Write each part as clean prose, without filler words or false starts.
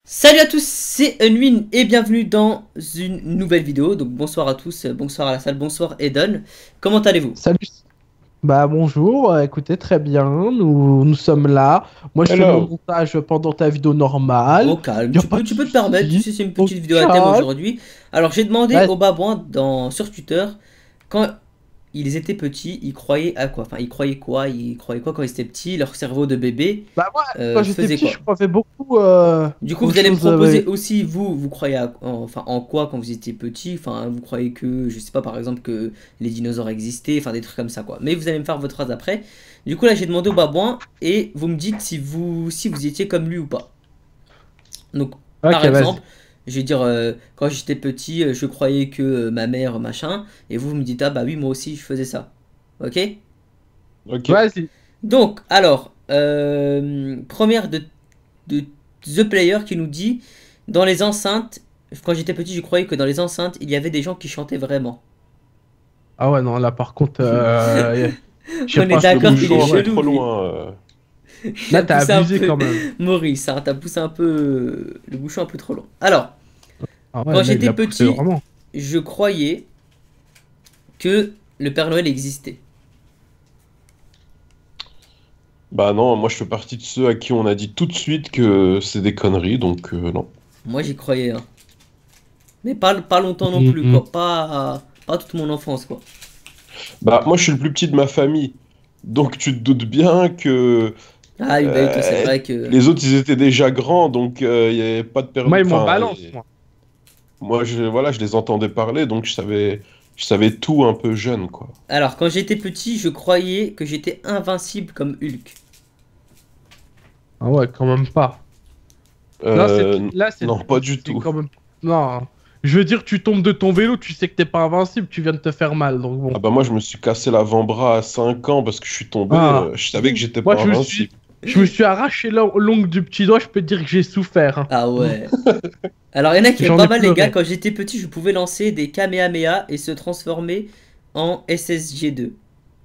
Salut à tous, c'est Unwin et bienvenue dans une nouvelle vidéo. Donc bonsoir à tous, bonsoir à la salle, bonsoir Eden. Comment allez-vous? Salut. Bah bonjour, écoutez, très bien, nous sommes là. Moi je fais mon Hello. montage pendant ta vidéo normale. Au calme, Y a tu pas peux, de tu peux te permettre, tu soucis, sais c'est une au petite vidéo à thème calme. aujourd'hui. Alors j'ai demandé Ouais. au babouin sur Twitter, quand ils étaient petits, ils croyaient à quoi? Enfin ils croyaient quoi quand ils étaient petits, leur cerveau de bébé Bah moi, quand j'étais faisait petit, je quoi? croyais beaucoup Du coup aux vous allez me choses... proposer aussi, vous croyez en quoi quand vous étiez petit? Enfin vous croyez que, je sais pas par exemple que les dinosaures existaient, enfin des trucs comme ça quoi. Mais vous allez me faire votre phrase après. Du coup là j'ai demandé au babouin et vous me dites si vous étiez comme lui ou pas. Donc par Ok, exemple, vas-y. je vais dire quand j'étais petit je croyais que ma mère machin et vous me dites ah bah oui moi aussi je faisais ça. Ok? Ok. Vas-y. Donc alors première de The Player qui nous dit dans les enceintes, quand j'étais petit, je croyais que dans les enceintes, il y avait des gens qui chantaient vraiment. Ah ouais, non, là par contre, je sais On est pas, Le d'accord qu'il est bouchon un peu chelou, trop lui. loin. Il a là t'as poussé un abusé peu. quand même. Maurice, hein, t'as poussé un peu le bouchon un peu trop long. Alors, Ah ouais, quand là il j'étais l'a poussé petit, vraiment. je croyais que le Père Noël existait. Bah non, moi je fais partie de ceux à qui on a dit tout de suite que c'est des conneries, donc non. Moi, j'y croyais, hein. Mais pas longtemps non plus, Mhm. quoi. Pas toute mon enfance, quoi. Bah moi je suis le plus petit de ma famille, donc tu te doutes bien que Ah oui, bah oui, toi, c'est euh, vrai que... les autres ils étaient déjà grands, donc il n'y avait pas de Moi ils m'en Enfin, balance, moi. moi voilà, je les entendais parler, donc je savais tout un peu jeune, quoi. Alors, quand j'étais petit, je croyais que j'étais invincible comme Hulk. Ah ouais, quand même pas. Euh, Là, non, pas du c'est tout. quand même. Non. Je veux dire, tu tombes de ton vélo, tu sais que t'es pas invincible, tu viens de te faire mal. Donc bon. Ah bah moi je me suis cassé l'avant-bras à 5 ans parce que je suis tombé, Ah. je savais que j'étais Moi, pas invincible. je me suis arraché l'ongle du petit doigt, je peux te dire que j'ai souffert, hein. Ah ouais. Alors, il y en a qui aiment J'en pas ai mal, les gars. pleuré. Quand j'étais petit, je pouvais lancer des Kamehameha et se transformer en SSG2.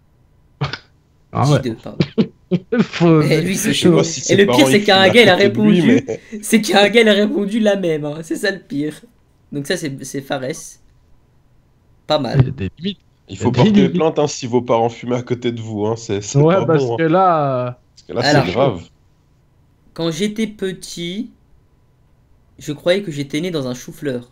Ah ouais. J2, pardon. Faut- Et lui, c'est Je sais pas chaud. si Et ses le pire, parents ils c'est qu'un fument à gars, il a côté de lui, mais répondu. C'est qu'un gars, il a répondu la même, hein. C'est ça le pire. Donc, ça, c'est Fares. Pas Il y mal. a des limites. il Il y a faut des porter limites. plainte hein, si vos parents fument à côté de vous, hein. C'est Ouais, pas parce bon, hein. que là, Parce que là c'est c'est Alors, chaud. grave. quand j'étais petit, je croyais que j'étais né dans un chou-fleur.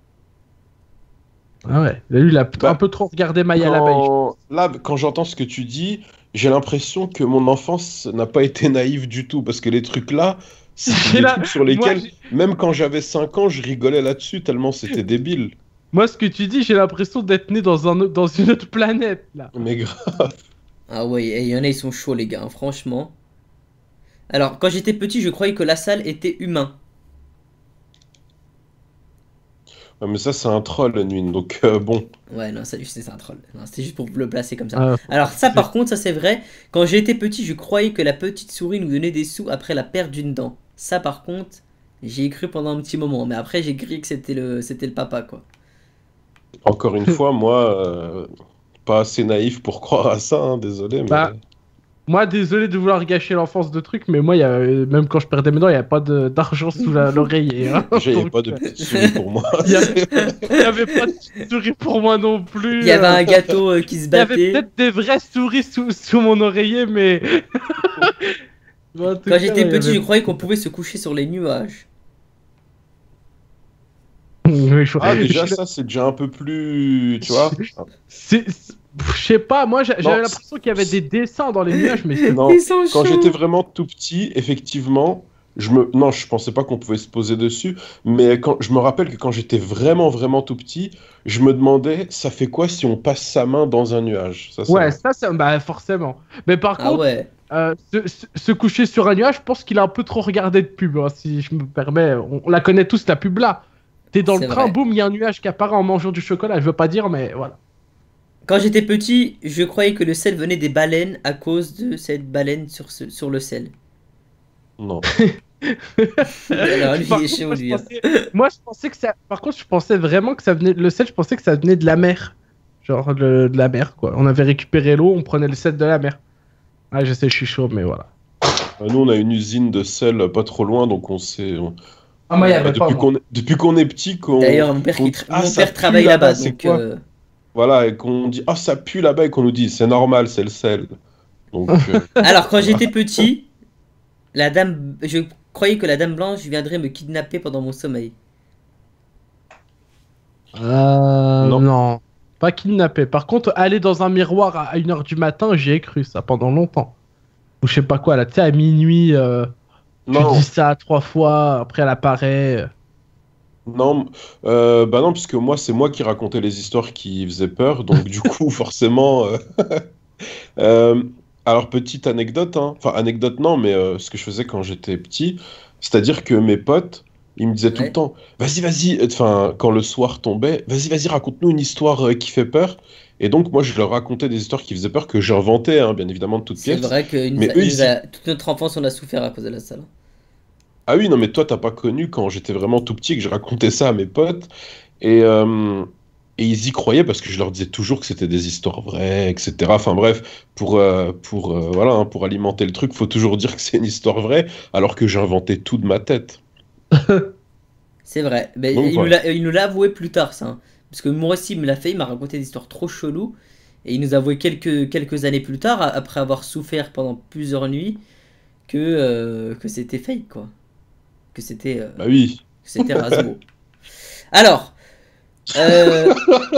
Ah ouais. Là, lui, il a un Bah, peu trop regardé Maya l'abeille. quand j'entends ce que tu dis, j'ai l'impression que mon enfance n'a pas été naïve du tout, parce que les trucs là, c'était J'ai des là, trucs sur moi, lesquels, même quand j'avais 5 ans, je rigolais là-dessus tellement c'était débile. moi, ce que tu dis, j'ai l'impression d'être né dans une autre planète, là. Mais grave. Ah ouais, et il y en a, ils sont chauds, les gars, hein, franchement. Alors, quand j'étais petit, je croyais que la salle était humain. Ouais, mais ça c'est un troll, Nuit, donc bon. Ouais, non, ça, c'est un troll. Non, c'était juste pour le placer comme ça. Ah, Alors, ça, par contre, ça, c'est vrai. Quand j'étais petit, je croyais que la petite souris nous donnait des sous après la perte d'une dent. Ça, par contre, j'y ai cru pendant un petit moment. Mais après, j'ai cru que c'était le papa, quoi. Encore une fois, moi, pas assez naïf pour croire à ça, hein, désolé, bah, mais moi, désolé de vouloir gâcher l'enfance de trucs, mais moi, même quand je perdais mes dents, il n'y a pas d'argent sous l'oreiller, hein. déjà, il n'y a Donc, pas de petite souris pour moi. il y avait pas de souris pour moi non Il plus. y avait un gâteau qui se Il y avait battait. peut-être des vraies souris sous mon oreiller, mais... En tout Quand cas, j'étais il y petit, avait... je croyais qu'on pouvait se coucher sur les nuages. Oui, Ah, déjà, ça, c'est déjà un peu plus, tu vois. Je sais pas, moi Non, j'avais l'impression qu'il y avait des dessins dans les nuages, mais c'est... non, Ils sont quand j'étais chauds. vraiment tout petit, effectivement, non, je pensais pas qu'on pouvait se poser dessus, mais je me rappelle que quand j'étais vraiment, vraiment tout petit, je me demandais, ça fait quoi si on passe sa main dans un nuage? Ça, c'est Ouais, vrai. ça, bah, forcément. Mais par Ah contre, ouais. se coucher sur un nuage, je pense qu'il a un peu trop regardé de pub, hein, si je me permets. On la connaît tous, la pub là. T'es dans le C'est train, vrai. boum, il y a un nuage qui apparaît en mangeant du chocolat. Je veux pas dire, mais voilà. Quand j'étais petit, je croyais que le sel venait des baleines à cause de cette baleine sur le sel. Non. Alors lui, il Par est contre, chaud, lui, hein. moi, je pensais que ça. Par contre, je pensais vraiment que ça venait. Le sel, je pensais que ça venait de la mer. Genre de la mer, quoi. On avait récupéré l'eau, on prenait le sel de la mer. Ah, je sais, je suis chaud, mais voilà. Nous, on a une usine de sel pas trop loin, donc Ah, moi, il y Ouais. avait pas, moi. Depuis qu'on est petit, D'ailleurs, mon père, qu'on dit, ah, mon ça père pue travaille là-bas, là-bas, c'est donc quoi? Voilà, et qu'on dit, ah, ça pue là-bas, et qu'on nous dit, c'est normal, c'est le sel. Donc, Alors, quand voilà. j'étais petit, je croyais que la dame blanche viendrait me kidnapper pendant mon sommeil. Non. Non. Pas kidnappé. Par contre, aller dans un miroir à 1h du matin, j'y ai cru ça pendant longtemps. Ou je sais pas quoi, là, tu sais, à minuit, tu dis Non. ça 3 fois, après elle apparaît. Non, bah non, puisque moi, c'est moi qui racontais les histoires qui faisaient peur, donc du coup, forcément. Euh, alors, petite anecdote, hein. Enfin, anecdote non, mais ce que je faisais quand j'étais petit, c'est-à-dire que mes potes, ils me disaient tout le Ouais. temps, vas-y, vas-y, enfin, quand le soir tombait, vas-y, vas-y, raconte-nous une histoire qui fait peur. Et donc, moi, je leur racontais des histoires qui faisaient peur que j'inventais, hein, bien évidemment, de toutes C'est pièces. vrai que Mais eux, ils y... toute notre enfance, on a souffert à cause de la salle. Ah oui, non, mais toi, t'as pas connu quand j'étais vraiment tout petit que je racontais ça à mes potes. Et, euh, et ils y croyaient parce que je leur disais toujours que c'était des histoires vraies, etc. Enfin bref, voilà, hein, pour alimenter le truc, faut toujours dire que c'est une histoire vraie, alors que j'inventais tout de ma tête. C'est vrai. Mais Donc voilà. il nous l'a avoué plus tard, ça, hein. Parce que moi aussi, il me l'a fait, il m'a raconté des histoires trop cheloues. Et il nous a avoué quelques années plus tard, après avoir souffert pendant plusieurs nuits, que c'était fake, quoi. Que c'était Bah oui. que c'était Rasmo. Alors, euh,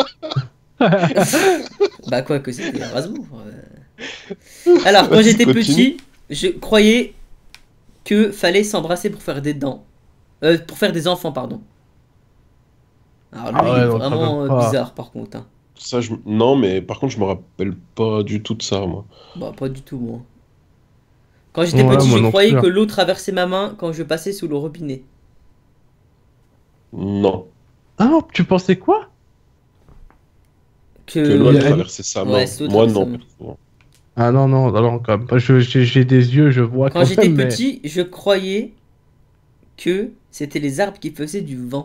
bah quoi, que c'était Rasmo. Alors, quand Vas-y, j'étais continue. petit, je croyais que fallait s'embrasser pour faire des dents. Pour faire des enfants, pardon. Alors lui, Ah il est ouais, non, quand même vraiment pas. bizarre, par contre, hein. Non, mais par contre, je me rappelle pas du tout de ça, moi. Bah, pas du tout, moi. Quand j'étais Ouais, petit, moi je non croyais plus, que hein. l'eau traversait ma main quand je passais sous le robinet. Non. Ah, tu pensais quoi? Que l'eau, elle Que. traversait sa Ouais, main. c'est l'eau Moi, traversait non, ma main. perso. Ah non, non, non, quand même pas. J'ai des yeux, je vois Quand quand j'étais même, mais. petit, je croyais que c'était les arbres qui faisaient du vent.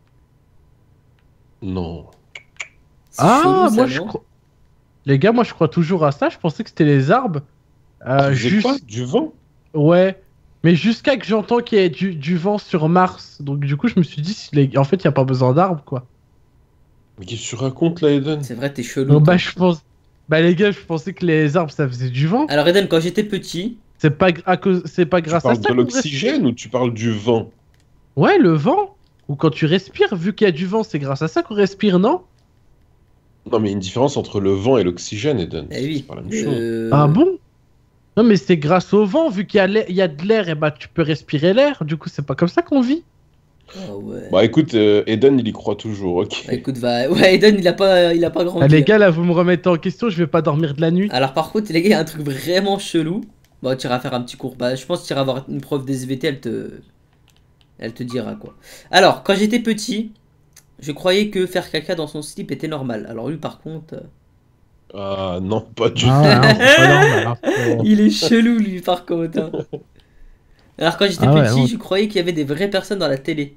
Non. C'est chelou, Ah, ça, moi je non? crois. Les gars, moi je crois toujours à ça. Je pensais que c'était les arbres. Qui faisait quoi? Juste. Du vent? Ouais. Mais jusqu'à que j'entends qu'il y ait du vent sur Mars. Donc du coup, je me suis dit, en fait, il n'y a pas besoin d'arbres, quoi. Mais qu'est-ce que tu racontes là, Eden? C'est vrai, t'es chelou, Donc, bah, toi. je pense. Bah, les gars, je pensais que les arbres, ça faisait du vent. Alors, Eden, quand j'étais petit, C'est pas Tu grâce à parles ça de qu'on respire. l'oxygène ou tu parles du vent? Ouais, le vent. Ou quand tu respires, vu qu'il y a du vent, c'est grâce à ça qu'on respire, non? Non, mais il y a une différence entre le vent et l'oxygène, Eden. eh C'est oui, pas la même chose. Ah bon? Non, mais c'est grâce au vent, vu qu'il y a il y a de l'air, et bah tu peux respirer l'air. Du coup, c'est pas comme ça qu'on vit. Ah ouais. Bah écoute, Eden, il y croit toujours, Bah, ok. écoute, va. Ouais, Eden, il a pas Ah, grandi, les hein. gars, là, vous me remettez en question, je vais pas dormir de la nuit. Alors, par contre, les gars, il y a un truc vraiment chelou. Bon, tu iras faire un petit cours. Bah, je pense que tu iras voir une prof d'SVT, elle te dira quoi. Alors, quand j'étais petit, je croyais que faire caca dans son slip était normal. Alors, lui, par contre. Ah non, pas du Ah tout. ouais, hein, c'est pas normal, hein, faut- Il est chelou, lui, par contre, hein. Alors, quand j'étais Ah ouais, petit, non. je croyais qu'il y avait des vraies personnes dans la télé.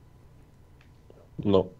Non.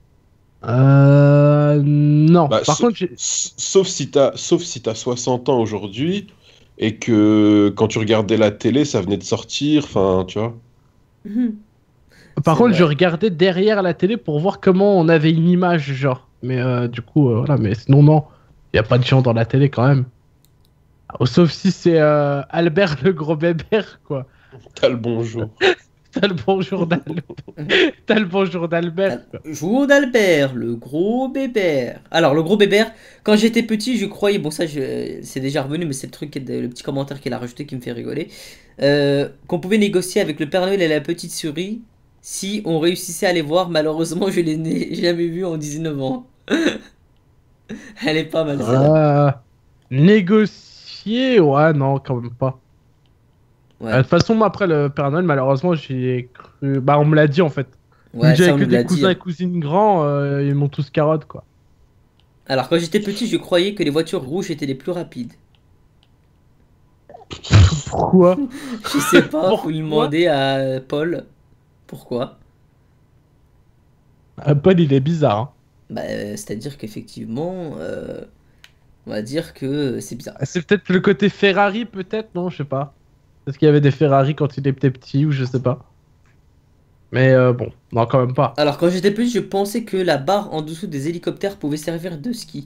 Non. Bah, Par contre, sauf si t'as 60 ans aujourd'hui et que quand tu regardais la télé, ça venait de sortir, enfin, tu vois. Mhm. par C'est contre, je vrai. regardais derrière la télé pour voir comment on avait une image, genre. Mais du coup, voilà, mais sinon, non. Il y a pas de gens dans la télé quand même. Sauf si c'est Albert le gros bébert, quoi. T'as le bonjour. T'as le bonjour d'Albert. T'as le bonjour d'Albert, quoi. Jour d'Albert, le gros bébert. Alors, le gros bébert, quand j'étais petit, je croyais, bon, ça, c'est déjà revenu, mais c'est le petit commentaire qu'il a rajouté qui me fait rigoler, qu'on pouvait négocier avec le Père Noël et la petite souris si on réussissait à les voir. Malheureusement, je les n'ai jamais vus en 19 ans. Elle est pas mal, celle-là. Négocier, ouais, non, quand même pas. De Ouais, toute façon, moi, après le Père Noël, malheureusement, j'ai cru. Bah, on me l'a dit en fait. Vu ouais, que ça, j'avais on que nous des l'a dit, cousins et hein. cousines grands, ils m'ont tous carotte, quoi. Alors, quand j'étais petit, je croyais que les voitures rouges étaient les plus rapides. Pourquoi? Je sais pas, faut lui Pourquoi? demander à Paul pourquoi. Paul, il est bizarre, hein. Bah, c'est-à-dire qu'effectivement, on va dire que c'est bizarre. C'est peut-être le côté Ferrari, peut-être, non? Je sais pas. Est-ce qu'il y avait des Ferrari quand il était petit ou je sais pas. Mais bon, non, quand même pas. Alors, quand j'étais petit, je pensais que la barre en dessous des hélicoptères pouvait servir de ski.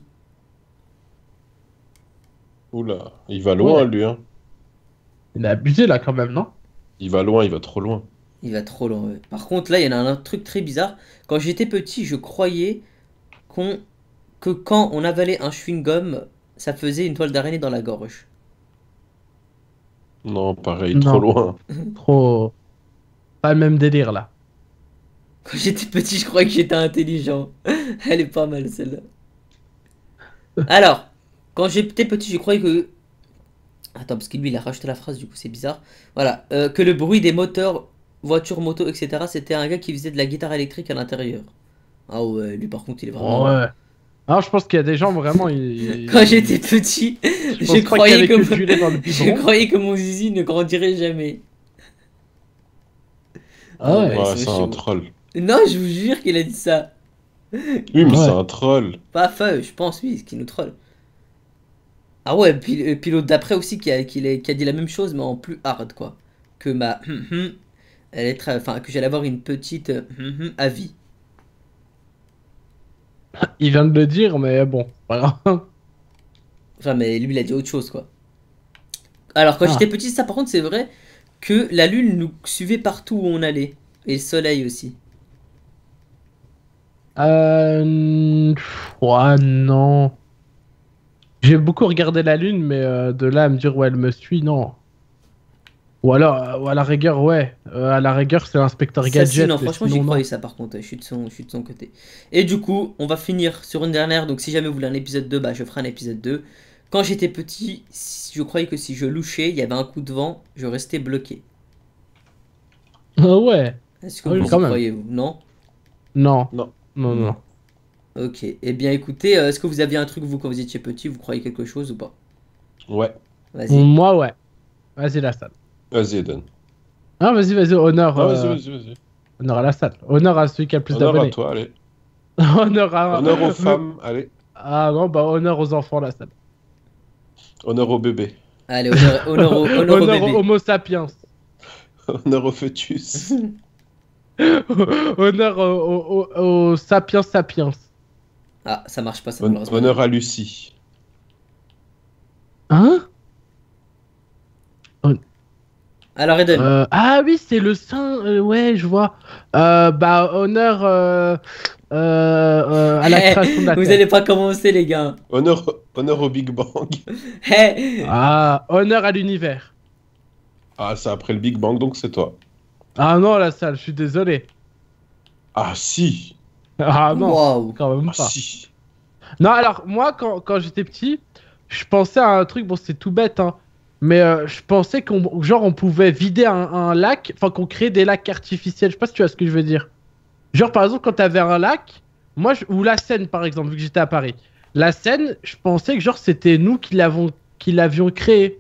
Oula, il va loin, Ouais, lui, hein. il a abusé là quand même, non? Il va loin, il va trop loin. Il va trop loin, ouais. Par contre, là, il y en a un truc très bizarre. Quand j'étais petit, je croyais qu'on que quand on avalait un chewing-gum, ça faisait une toile d'araignée dans la gorge. Non, pareil, trop Non, loin. trop. Pas le même délire là. Quand j'étais petit, je croyais que j'étais intelligent. Elle est pas mal, celle-là. Alors, quand j'étais petit, je croyais que... Attends, parce que lui, il a rajouté la phrase, du coup, c'est bizarre. Voilà. Que le bruit des moteurs, voitures, motos, etc., c'était un gars qui faisait de la guitare électrique à l'intérieur. Ah ouais, lui, par contre, il est vraiment... Ouais. Alors je pense qu'il y a des gens vraiment. Quand j'étais petit, Je je pense pas qu'il y croyais avait que... que du lait dans le je biberon. croyais que mon zizi ne grandirait jamais. Ah Ah ouais. ouais, Ouais, c'est c'est un chaud. troll. Non, je vous jure qu'il a dit ça. Oui, mais Ah c'est ouais. un troll. Pas feu, je pense, oui, qui nous troll. Ah ouais, puis l'autre d'après aussi qui a dit la même chose, mais en plus hard, quoi. Que ma elle est très, enfin, que j'allais avoir une petite à vie. Il vient de le dire, mais bon, voilà. Enfin, mais lui, il a dit autre chose, quoi. Alors, quand j'étais Ah. petit, ça, par contre, c'est vrai que la lune nous suivait partout où on allait. Et le soleil aussi. Ouais, non. J'ai beaucoup regardé la lune, mais de là à me dire, ouais, elle me suit, non. Ou alors, ou à la rigueur, ouais. À la rigueur, c'est l'inspecteur Ça, si, Gadget, non, mais franchement, j'y sinon, croyais non. ça, par contre. Je suis de son côté. Et du coup, on va finir sur une dernière. Donc, si jamais vous voulez un épisode 2, bah, je ferai un épisode 2. Quand j'étais petit, je croyais que si je louchais, il y avait un coup de vent, je restais bloqué. Ah ouais. Est-ce que Ah oui, vous Non. y quand même. croyez, vous? Non? Non. Non. Non, non. Ok. Eh bien, écoutez, est-ce que vous aviez un truc, vous, quand vous étiez petit, vous croyez quelque chose ou pas? Ouais. Vas-y. Moi, ouais. Vas-y, la salle. Vas-y, Eden. Ah, vas-y, honneur, Non, vas-y, vas-y, vas-y. honneur à la salle. Honneur à celui qui a le plus Honneur à d'abonnés. toi, allez. Honneur à... Honneur aux femmes, allez. Ah non, bah honneur aux enfants, la salle. Honneur aux bébés. Allez, honneur au Honneur aux bébé. Homo sapiens. Honneur aux fœtus. Honneur aux sapiens sapiens. Ah, ça marche pas, ça malheureusement. Honneur à Lucie. Hein? Alors, Eden. Ah oui, c'est le saint. Ouais, je vois. Bah, honneur à la création de la Vous Terre. allez pas commencer, les gars. Honneur au Big Bang. Hey. Ah, honneur à l'univers. Ah, c'est après le Big Bang, donc c'est toi. Ah non, la salle, je suis désolé. Ah, si. Ah non, Waouh. quand même Ah, pas. si. Non, alors, moi, quand j'étais petit, je pensais à un truc, bon, c'est tout bête, hein, mais je pensais on pouvait vider un lac, enfin, qu'on créait des lacs artificiels. Je sais pas si tu vois ce que je veux dire. Genre, par exemple, quand t'avais un lac, ou la Seine, par exemple, vu que j'étais à Paris. La Seine, je pensais que, genre, c'était nous qui l'avions créé.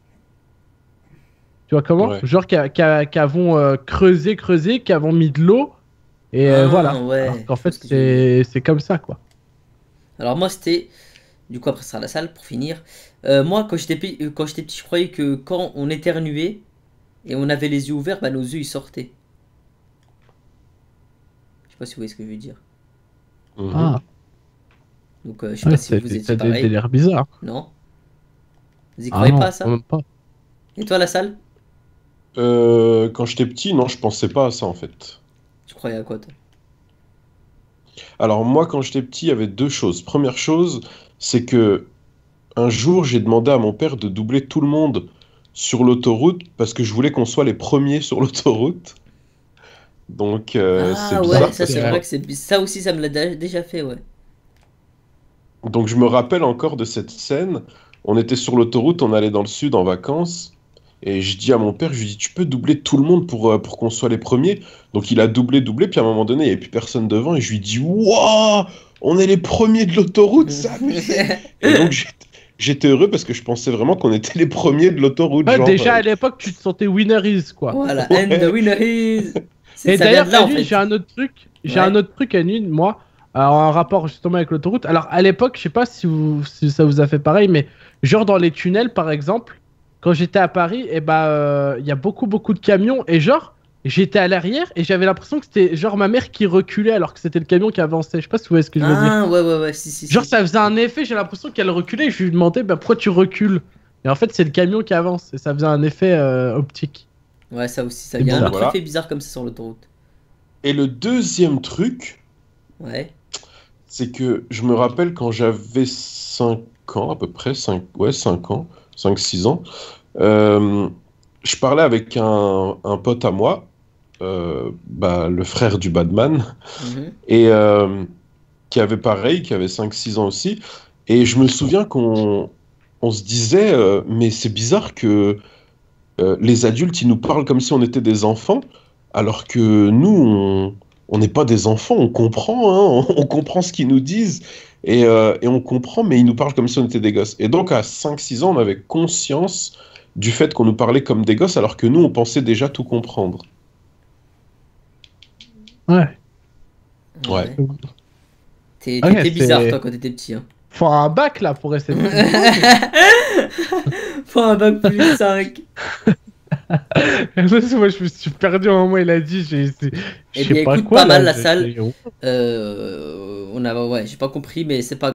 Tu vois comment? Ouais. Genre, qu'avons creusé, qui avons mis de l'eau, et Ah, voilà. ouais, Alors qu'en je vois fait, ce que tu veux dire. c'est comme ça, quoi. Alors moi c'était, du coup après ce sera la salle pour finir. Moi quand j'étais petit je croyais que quand on éternuait et on avait les yeux ouverts, bah nos yeux ils sortaient. Je sais pas si vous voyez ce que je veux dire. Mhm. Ah. Donc je sais Ouais, pas si vous étiez t'as des pareil. délires bizarres. Non? Vous y Ah croyez non, pas à quand ça? même pas. Et toi la salle? Quand j'étais petit, non, je pensais pas à ça en fait. Tu croyais à quoi toi? Alors moi, quand j'étais petit, il y avait deux choses. Première chose, c'est que un jour, j'ai demandé à mon père de doubler tout le monde sur l'autoroute parce que je voulais qu'on soit les premiers sur l'autoroute. Donc c'est Ah ouais, bizarre ça parce c'est que... vrai que ça aussi ça me l'a déjà fait, ouais. Donc je me rappelle encore de cette scène. On était sur l'autoroute, on allait dans le sud en vacances. Et je dis à mon père, je lui dis, tu peux doubler tout le monde pour qu'on soit les premiers. Donc il a doublé, puis à un moment donné, il n'y avait plus personne devant. Et je lui dis, waouh, on est les premiers de l'autoroute, c'est abusé. Et donc j'étais heureux parce que je pensais vraiment qu'on était les premiers de l'autoroute. Ouais, Genre, déjà à l'époque, tu te sentais winner is, quoi. Voilà, Ouais. and the winner is. Et Ça vient d'ailleurs, de là en Anune, fait. j'ai un autre truc. J'ai Ouais. un autre truc, Anune, moi, alors, en rapport justement avec l'autoroute. Alors, à l'époque, je sais pas si ça vous a fait pareil, mais genre dans les tunnels, par exemple, quand j'étais à Paris, et bah, il y a beaucoup de camions. Et genre, j'étais à l'arrière et j'avais l'impression que c'était genre ma mère qui reculait alors que c'était le camion qui avançait. Je sais pas si vous voyez ce que je veux dire. Ah, ouais, si, Genre, si. ça faisait un effet, j'ai l'impression qu'elle reculait et je lui demandais bah, pourquoi tu recules. Et en fait, c'est le camion qui avance et ça faisait un effet optique. Ouais, ça aussi, ça. C'est Il y a un bizarre. autre Voilà. effet bizarre comme ça sur l'autoroute. Et le deuxième truc, Ouais. c'est que je me rappelle quand j'avais 5 ans, à peu près, 5 ouais, 5 ans, 5 6 ans, euh, je parlais avec un pote à moi, bah, le frère du Badman, Mhm. et qui avait pareil, qui avait 5 6 ans aussi. Et je me souviens qu'on se disait, mais c'est bizarre que les adultes, ils nous parlent comme si on était des enfants, alors que nous, on n'est pas des enfants, on comprend, hein, on comprend ce qu'ils nous disent, et on comprend, mais ils nous parlent comme si on était des gosses. Et donc, à 5 6 ans, on avait conscience du fait qu'on nous parlait comme des gosses, alors que nous, on pensait déjà tout comprendre. Ouais. Ouais. Ok, T'étais bizarre, c'est- toi, quand t'étais petit. Hein. Faut un bac là pour essayer de comprendre. Faut un bac plus 5. Moi, je me suis perdu au moment où il a dit, je Eh sais bien, pas écoute, quoi pas là. mal la salle. Ouais, j'ai pas compris, mais c'est pas